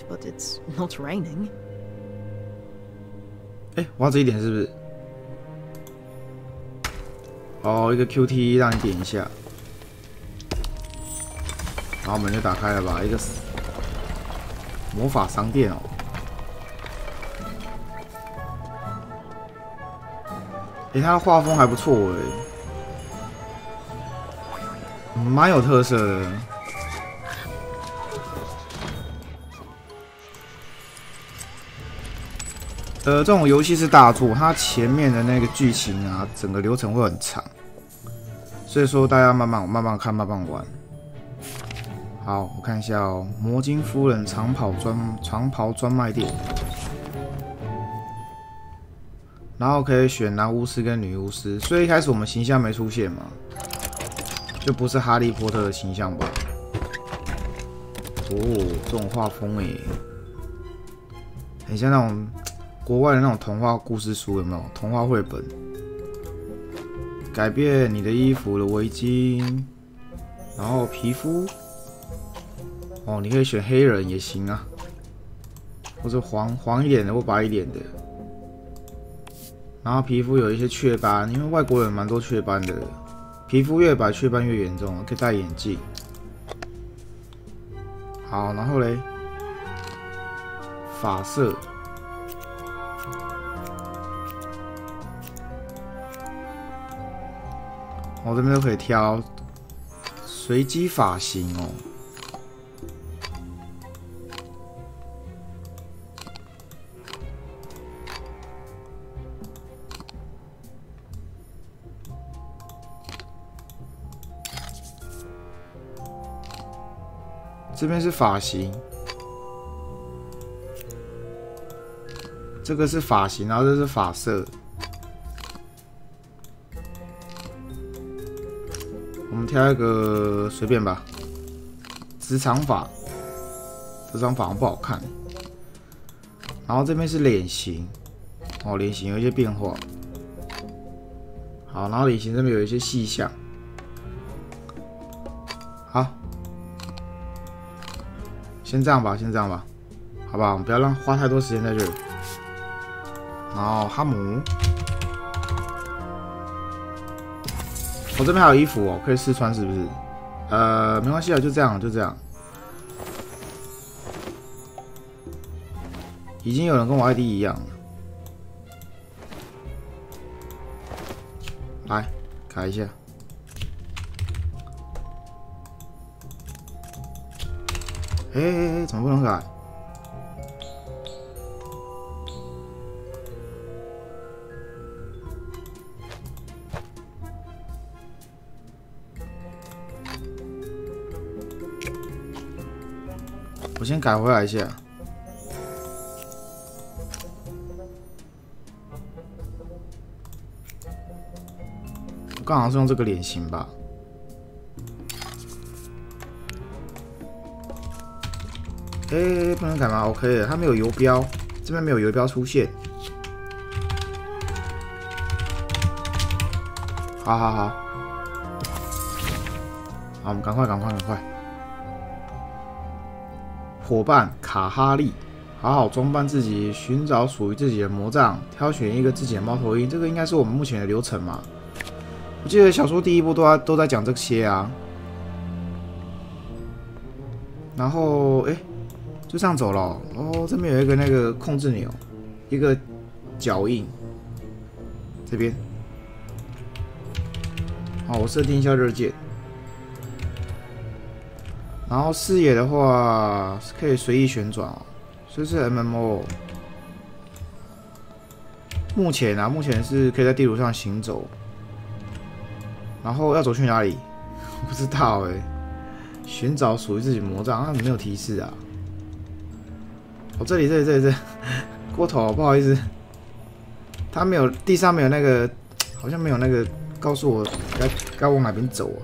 but it's not raining. 哎，我要这一点是不是？哦，一个 QT 让你点一下，然后门就打开了吧？一个魔法商店哦。哎，它的画风还不错哎，蛮有特色的。这种游戏是大作，它前面的那个剧情啊，整个流程会很长，所以说大家慢慢看，慢慢玩。好，我看一下哦，魔晶夫人长袍专卖店，然后可以选男巫师跟女巫师，所以一开始我们形象没出现嘛，就不是哈利波特的形象吧？哦，这种画风诶，很像那种。国外的那种童话故事书有没有？童话绘本，改变你的衣服的围巾，然后皮肤，哦，你可以选黑人也行啊，或者黄一点的或白一点的。然后皮肤有一些雀斑，因为外国人蛮多雀斑的，皮肤越白雀斑越严重，可以戴眼镜。好，然后嘞，发色。我这边都可以挑随机发型哦。这边是发型，这个是发型，然后这是发色。我们挑一个随便吧，直长发，这张发好像不好看。然后这边是脸型，哦，脸型有一些变化。好，然后脸型这边有一些细项。好，先这样吧，好不好？我们不要花太多时间在这里。然后哈姆。我这边还有衣服哦，可以试穿是不是？没关系啊，就这样。已经有人跟我 ID 一样了，来改一下。怎么不能改？我先改回来一下。我刚好是用这个脸型吧。不能改吗 ？OK 的，它没有游标，这边没有游标出现。好，好，我们赶快。伙伴卡哈利，好好装扮自己，寻找属于自己的魔杖，挑选一个自己的猫头鹰。这个应该是我们目前的流程嘛？我记得小说第一部都在讲这些啊。然后就这样走了哦。这边有一个那个控制钮，一个脚印，这边。好，我设定一下热键。然后视野的话是可以随意旋转哦，这是 MMO。目前是可以在地图上行走。然后要走去哪里？我不知道寻找属于自己魔杖，啊，没有提示啊。这里，锅头，不好意思，他没有，地上没有那个，好像没有那个告诉我该往哪边走啊。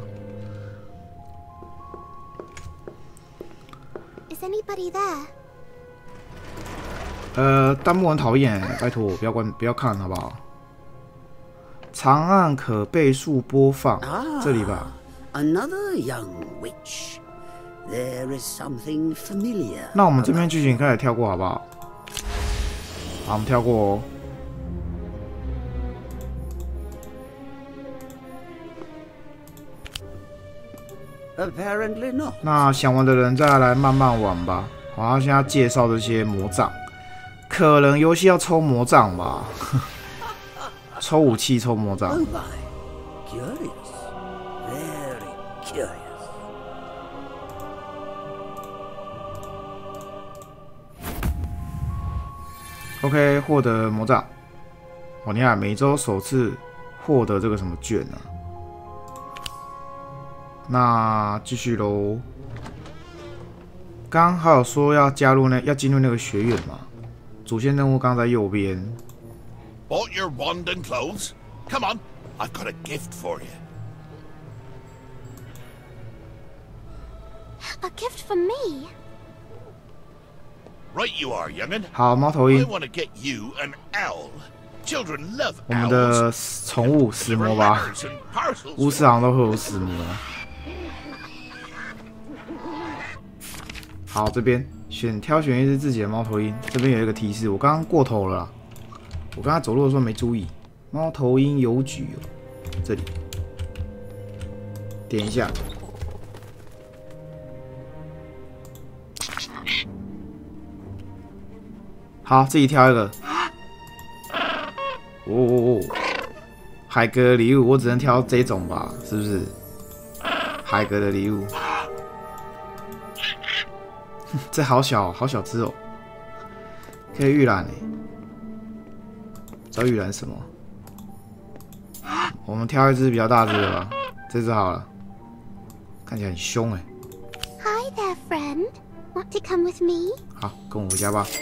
Anybody there? 弹幕很讨厌，拜托不要看好不好？长按可倍速播放，这里吧。 Another young witch. There is something familiar. 那我们这边剧情开始跳过好不好？好，我们跳过哦。 Apparently not. 那想玩的人再来慢慢玩吧。好，现在介绍这些魔杖，可能游戏要抽魔杖吧，抽武器，抽魔杖。 Oh my, curious. Very curious. OK， 获得魔杖。哦，你看每周首次获得这个什么券啊？那继续喽。刚刚还有说要进入那个学院嘛？主线任务刚在右边。 Bought your wand and clothes? Come on, I've got a gift for you. A gift for me? Right you are, young'un. 好，猫头 I 鹰， want to get you an owl. Children love 我们的 owls. 宠物死 Deliver 魔吧。 letters and parcels 巫师好像都会有死魔。好，这边挑选一只自己的猫头鹰。这边有一个提示，我刚刚过头了啦。我刚才走路的时候没注意。猫头鹰邮局哦，这里点一下。好，自己挑一个。哦，海格的礼物，我只能挑这种吧，是不是？海格的礼物，这好小只哦，可以预览诶。知道预览什么？我们挑一只比较大只的吧，这只好了，看起来很凶诶。 Hi there, friend. Want to come with me? 好，跟我回家吧。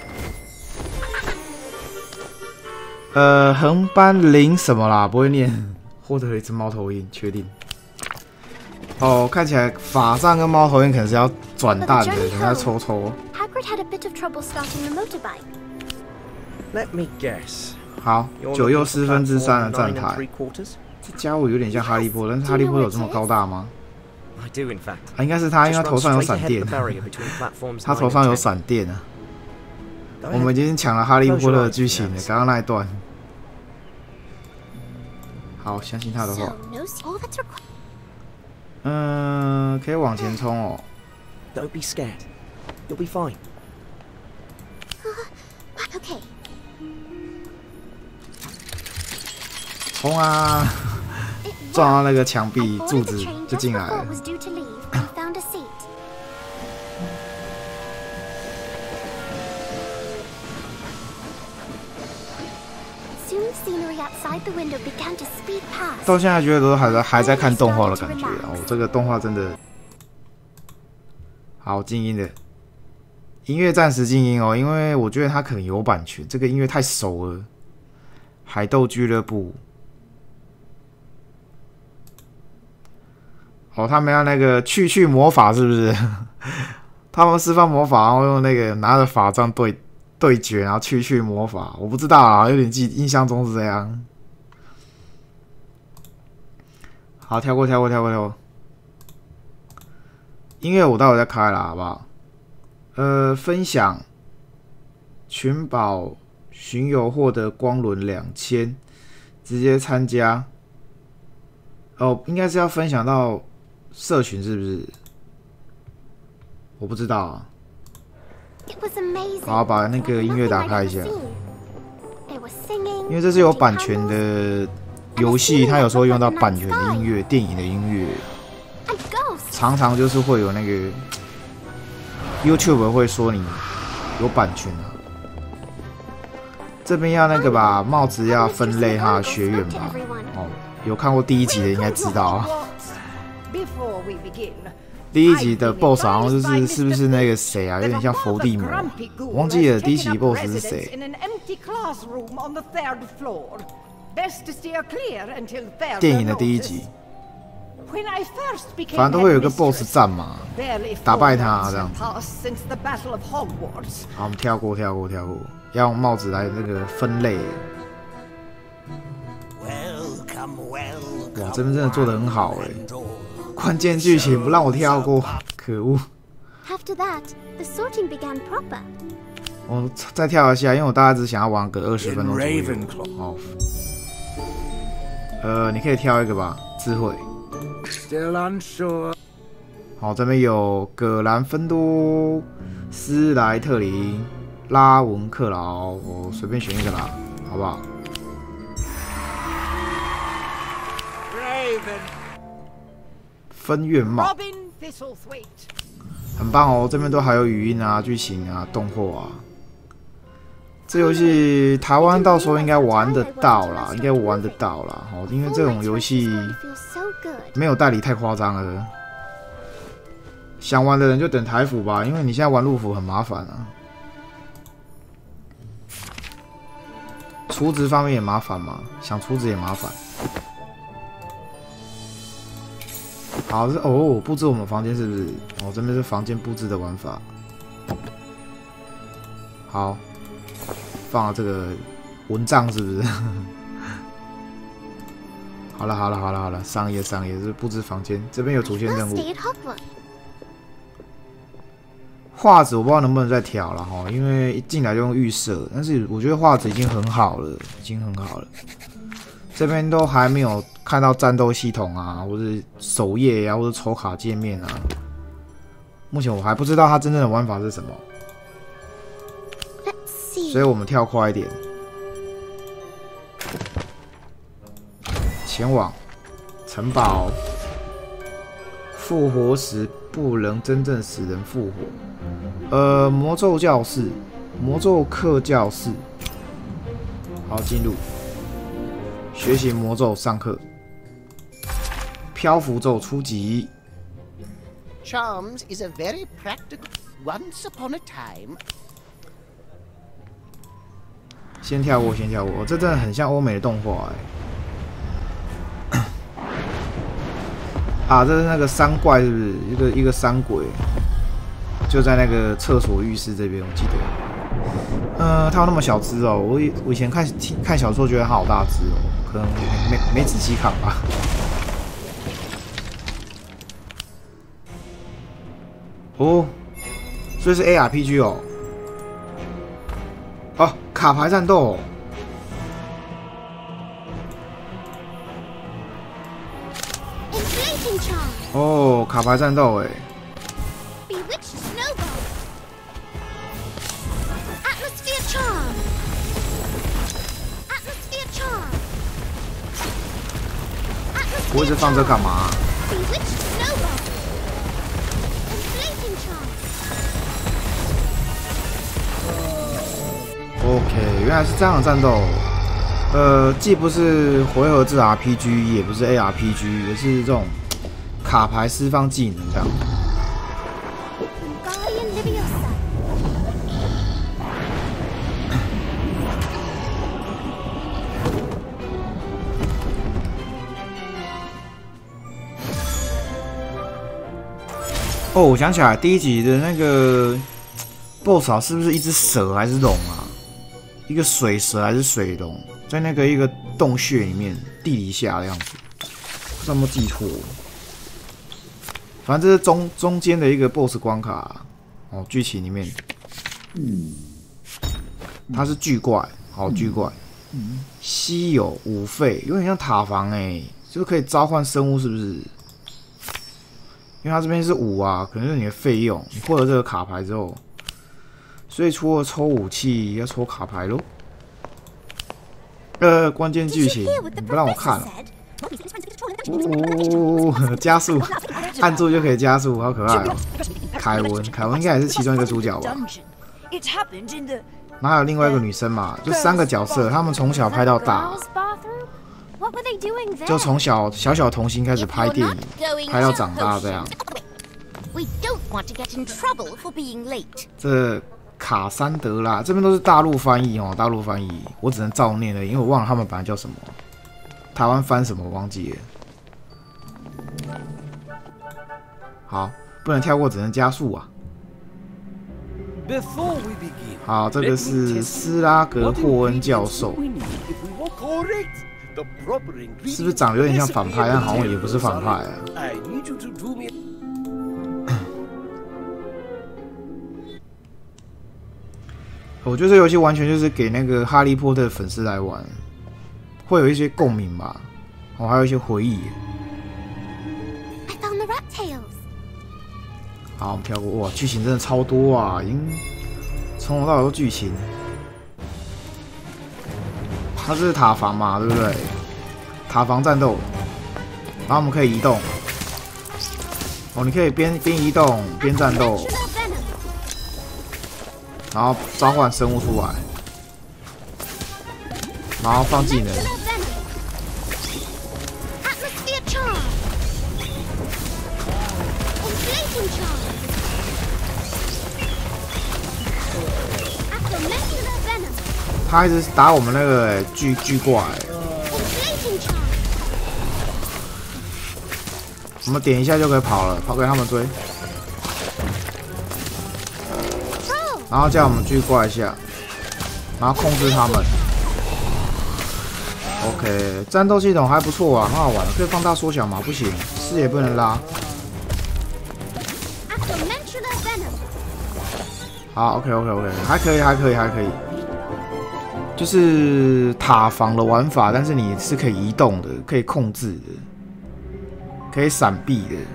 横斑零什么啦？不会念。获得了一只猫头鹰，确定。哦，看起来法杖跟猫头鹰可能是要转蛋的，等下抽。 Hagrid had a bit of trouble starting the motorbike. Let me guess. 好，9又3/4的站台。 3/4? 这家伙有点像哈利波特，但是哈利波特有这么高大吗？ I do, in fact. 啊，应该是他，因为他 Just 头 run 上有 straight 闪 ahead 电 of。the barrier between platforms 他 9 头上有 and 10. 闪电啊！ Go 我们已 ahead. 经抢了哈利波特的剧情了，刚刚那一段。好，相信他的话。 So, no all that's required. 可以往前冲哦。 Don't be scared. You'll be fine. Okay. 冲啊！ It 撞到 worked. 那个墙 I 壁 boarded 柱 the 子 train 就 just 进来 before 了 it。was due to leave and found a seat. Soon the scenery outside the window began to speed past. 到现在觉得都还在看动画的感觉哦，这个动画真的好静音的，音乐暂时静音哦，因为我觉得它可能有版权，这个音乐太熟了。海斗俱乐部，哦，他们要那个去魔法是不是？他们释放魔法，然后用那个拿着法杖对决，然后去魔法，我不知道啊，有点印象中是这样。好，跳过。音乐我待会再开了，好不好？分享群宝巡游获得光轮2000，直接参加。哦，应该是要分享到社群是不是？我不知道啊。 It was amazing. 好，把那个音乐打开一下， They were singing, 因为这是有版权的游戏，它有时候用到版权的音乐、电影的音乐， and ghosts. 常常就是会有那个 YouTube 会说你有版权啊。这边要那个吧，帽子要分类它的学院吧。哦，有看过第1集的应该知道啊。 Before we begin, 第1集的 BOSS 好像是不是那个谁啊？有点像伏地魔，我忘记了第1集 BOSS 是谁。 in an empty classroom on the 3rd floor. Best to steer clear until further 电影的第1 notice. 集， When I first became 反正都会有一个 headmistress, BOSS 战嘛。 barely 打败 4 他 months 这样 have passed since the Battle of Hogwarts. 好，我们跳过，要用帽子来那个分类。 Welcome, welcome. 哇，这边真的做得很好哎，关键剧情不让我跳过， 可恶！ After that, the sorting began proper. 我再跳一下，因为我大概只想要玩个20分钟左右。 Ravenclaw. 哦，你可以挑一个吧，智慧。 Still unsure. 好，这边有葛兰芬多、斯莱特林、拉文克劳，我随便选一个啦，好不好？ Raven. 分院帽， Robin Thistlethwaite. 很棒哦，这边都还有语音啊、剧情啊、动画啊。这游戏台湾到时候应该玩得到啦，应该玩得到啦。哦，因为这种游戏 Feels so good. 没有代理太夸张了。想玩的人就等台服吧，因为你现在玩陆服很麻烦啊。储值方面也麻烦嘛，想储值也麻烦。好，哦，布置我们房间是不是？哦，这边是房间布置的玩法。好，放了这个蚊帐是不是？好了，上页是布置房间，这边有主线 We'll 任务。 stay at Hogwarts. 画质我不知道能不能再调了哈，因为一进来就用预设，但是我觉得画质已经很好了，这边都还没有看到战斗系统啊，或者首页啊，或者抽卡界面啊。目前我还不知道它真正的玩法是什么， Let's see. 所以我们跳快一点，前往城堡。复活时不能真正使人复活。魔咒教室、魔咒课教室。好，进入。学习魔咒，上课。漂浮咒初级。 Charms is a very practical. Once upon a time. 先跳过，这真的很像欧美的动画啊，这是那个山怪是不是？一个山鬼，就在那个厕所浴室这边，我记得。它有那么小只哦，我以前看小说觉得它好大只哦，可能没仔细看吧。哦，所以是 ARPG 哦。哦，卡牌战斗哦。 Inflating charm. 哦，卡牌战斗哎， Bewitched snowball. Atmosphere charm. Atmosphere charm. 我一直放这干嘛？ Bewitched snowball. Inflating charm. OK， 原来是这样的战斗。既不是回合制 RPG， 也不是 ARPG， 也是这种卡牌释放技能这样。 Wingardium Leviosa. 哦，我想起来第一集的那个 BOSS 啊，是不是一只蛇还是龙啊？一个水蛇还是水龙？ 在那个一个洞穴里面，地底下的样子，不知道有没有记错。反正这是中间的一个 BOSS 关卡哦，剧情里面，它是巨怪，好巨怪，稀有五费，有点像塔防哎，就是可以召唤生物，是不是？因为它这边是5啊，可能是你的费用，你获得这个卡牌之后，所以除了抽武器，要抽卡牌咯。 关键剧情，你不让我看了。哦，加速，按住就可以加速，好可爱哦。凯文应该也是其中一个主角吧？那还有另外一个女生嘛，就3个角色，他们从小拍到大， What were they doing there? 就从小童星开始拍电影，拍到长大这样。 We don't want to get in trouble for being late. 这卡珊德拉这边都是大陆翻译哦，大陆翻译，我只能照念了，因为我忘了他们本来叫什么，台湾翻什么我忘记了。好，不能跳过，只能加速啊。好，这个是斯拉格霍恩教授，是不是长得有点像反派？但好像也不是反派啊。 我觉得这游戏完全就是给那个哈利波特的粉丝来玩，会有一些共鸣吧，哦，还有一些回忆。 I found the rat tails. 好，我们跳过。哇，剧情真的超多啊，已经从头到尾都剧情。它是塔防嘛，对不对？塔防战斗，然后我们可以移动。哦，你可以边移动边战斗。 然后召唤生物出来，然后放技能。他一直打我们那个巨怪。我们点一下就可以跑了，跑给他们追。 然后叫我们去挂一下，然后控制他们。OK， 战斗系统还不错啊，很好玩。可以放大缩小吗？不行，视野不能拉。好 ，OK， 还可以。就是塔防的玩法，但是你是可以移动的，可以控制的，可以闪避的。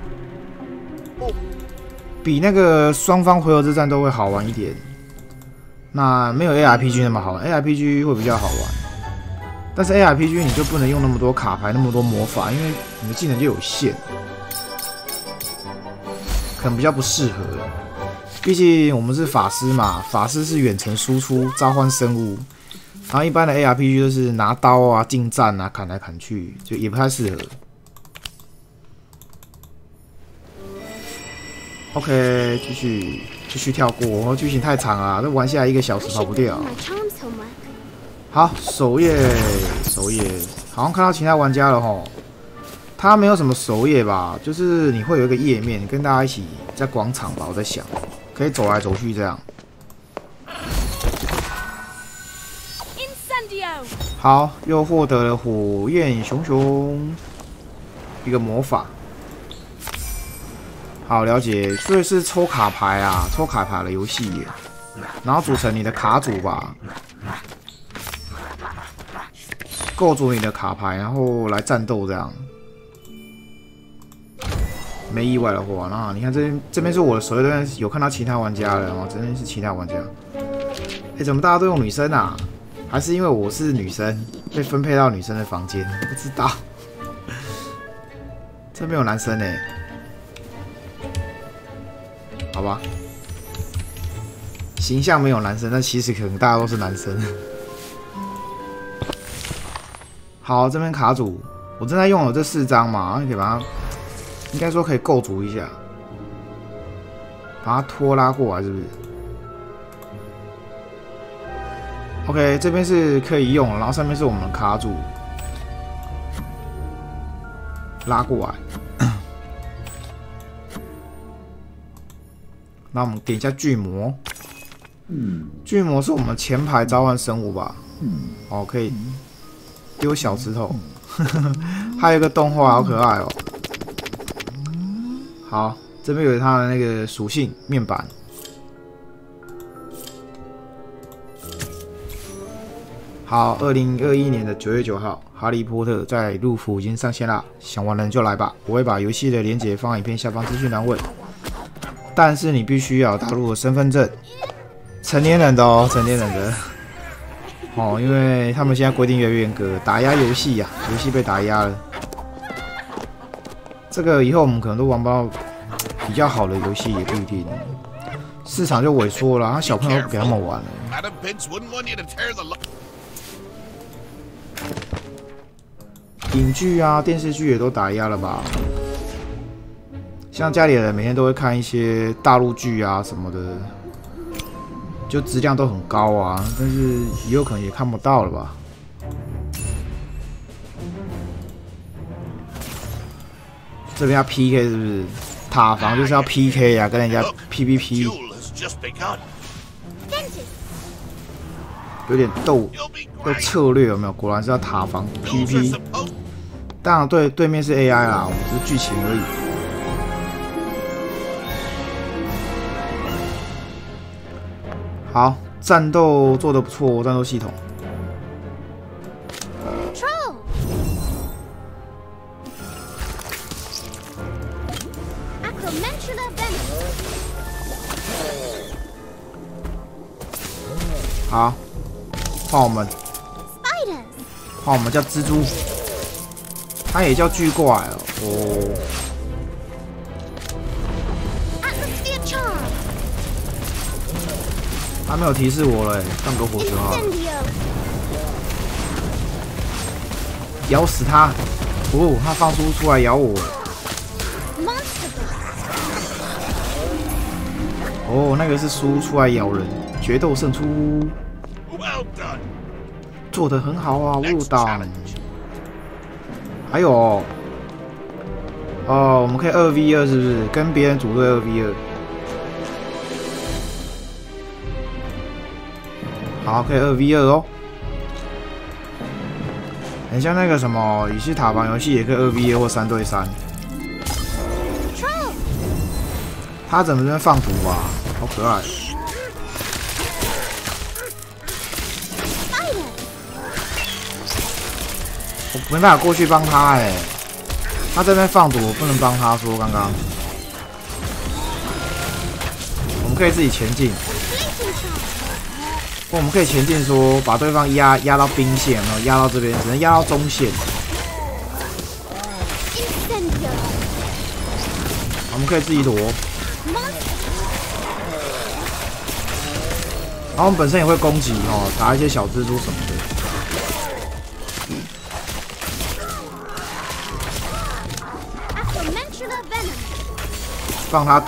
比那个双方回合制战斗会好玩一点，那没有 ARPG 那么好玩 ，ARPG 会比较好玩。但是 ARPG 你就不能用那么多卡牌、那么多魔法，因为你的技能就有限，可能比较不适合。毕竟我们是法师嘛，法师是远程输出召唤生物，然后一般的 ARPG 就是拿刀啊、近战啊、砍来砍去，就也不太适合。 OK， 继续跳过，剧情太长了，这玩下来1个小时跑不掉。好，首页，好像看到其他玩家了吼。他没有什么首页吧，就是你会有一个页面，跟大家一起在广场吧，我在想，可以走来走去这样。好，又获得了火焰熊熊一个魔法。 好，了解，所以是抽卡牌啊，抽卡牌的游戏，然后组成你的卡组吧，构筑你的卡牌，然后来战斗这样。没意外的话，那你看这边是我的首页，这边有看到其他玩家了哦，这边是其他玩家。怎么大家都用女生啊？还是因为我是女生被分配到女生的房间？不知道，这边有男生欸。 好吧，形象没有男生，但其实可能大家都是男生。好，这边卡组，我正在用了这4张嘛，可以把它，应该说可以构筑一下，把它拖拉过来，是不是 ？OK， 这边是可以用，然后上面是我们的卡组，拉过来。 那我们点一下巨魔，巨魔是我们前排召唤生物吧？哦，可以丢小石头，还有一个动画好可爱哦。好，这边有它的那个属性面板。好，2021年的9月9号，《哈利波特》在路服已经上线啦，想玩的人就来吧。我会把游戏的连结放在影片下方资讯栏位。 但是你必须要有大陆的身份证，成年人的哦，成年人的哦，因为他们现在规定越来越严格，打压游戏呀，游戏被打压了。这个以后我们可能都玩不到比较好的游戏，也不一定，市场就萎缩了，小朋友不给他们玩了。影剧啊、电视剧也都打压了吧？ 像家里的人每天都会看一些大陆剧啊什么的，就质量都很高啊，但是以后可能也看不到了吧。这边要 PK 是不是？塔防就是要 PK 啊，跟人家 PVP， 有点斗策略有没有？果然是要塔防 PVP。当然对面是 AI 啦，我们只是剧情而已。 好， 战斗做得不错，战斗系统。 Troll! Acromantula venom. 好，换我们， Spiders. 换我们叫蜘蛛，它也叫巨怪哦。 Atmosphere charm. 他没有提示我了，放个火球好了， Incendio. 咬死他！哦，他放出来咬我。 Monster burst. 哦，那个是输出来咬人，决斗胜出， Well done. 做得很好啊， Next 入党。 challenge. 还有哦，我们可以2v2是不是？跟别人组队2v2。好，可以2v2哦。很像那个什么与其塔防游戏，也可以2v2或3对3。 Troll. 他怎么在那边放毒啊？好可爱！ Spider. 我没办法过去帮他哎，他在那边放毒，我不能帮他说刚刚。我们可以自己前进， Inflating charm. 我们可以前进说把对方压到兵线，然后压到这边，只能压到中线。 Incendio. 我们可以自己躲， Monster. 然后我们本身也会攻击哦，打一些小蜘蛛什么的。 Acromantula venom. 放他毒。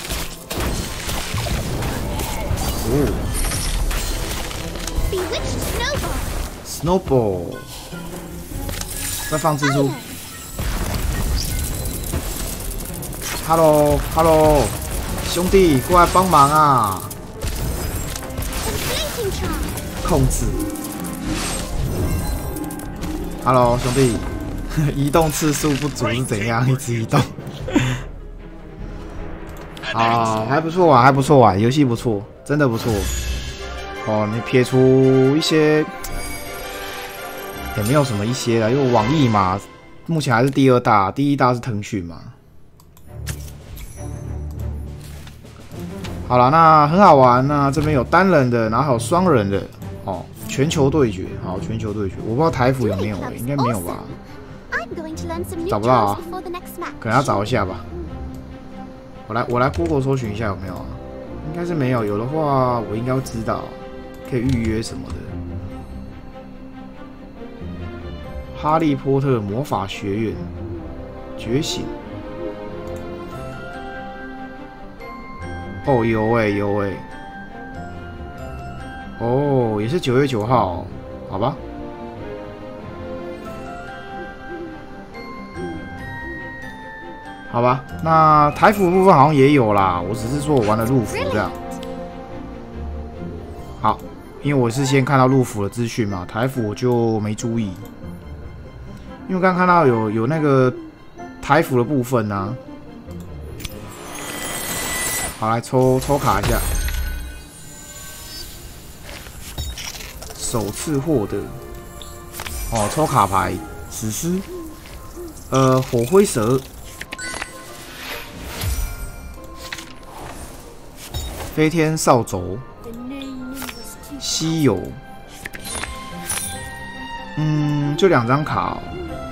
哦 Bewitched snowball. ，Snowball， 再放蜘蛛。Hello， 兄弟，过来帮忙啊！ Inflating charm. 控制。Hello， 兄弟，移动次数不足是怎样？一直移动。啊，还不错啊，还不错啊，游戏不错，真的不错。哦，你撇除一些，也没有什么一些啦，因为网易嘛，目前还是第2大，第1大是腾讯嘛。好了，那很好玩。那这边有单人的，然后还有双人的，哦，全球对决，好，全球对决。我不知道台服有没有欸，应该没有吧？ I'm going to learn some new 找不到啊 charms before the next match. 可能要找一下吧。我来 Google 搜寻一下有没有啊？应该是没有，有的话我应该会知道，可以预约什么的。哈利波特魔法学院觉醒。哦，有欸，有欸。哦，也是9月9号哦，好吧。好吧，那台服部分好像也有啦，我只是说我玩了陆服这样。好，因为我是先看到陆服的资讯嘛，台服我就没注意。因为刚看到有那个台服的部分啊。好，来抽卡一下，首次获得哦，抽卡牌，史诗，火灰蛇。飞天扫帚，稀有，就2张卡哦。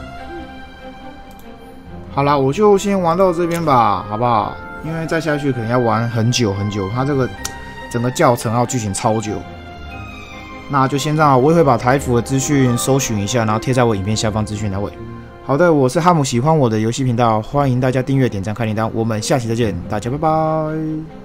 好啦，我就先玩到这边吧，好不好？因为再下去可能要玩很久很久，它这个整个教程还有剧情超久。那就先这样，我也会把台服的资讯搜寻一下，然后贴在我影片下方资讯栏位。好的，我是哈姆，喜欢我的游戏频道，欢迎大家订阅、点赞、开铃铛，我们下期再见，大家拜拜。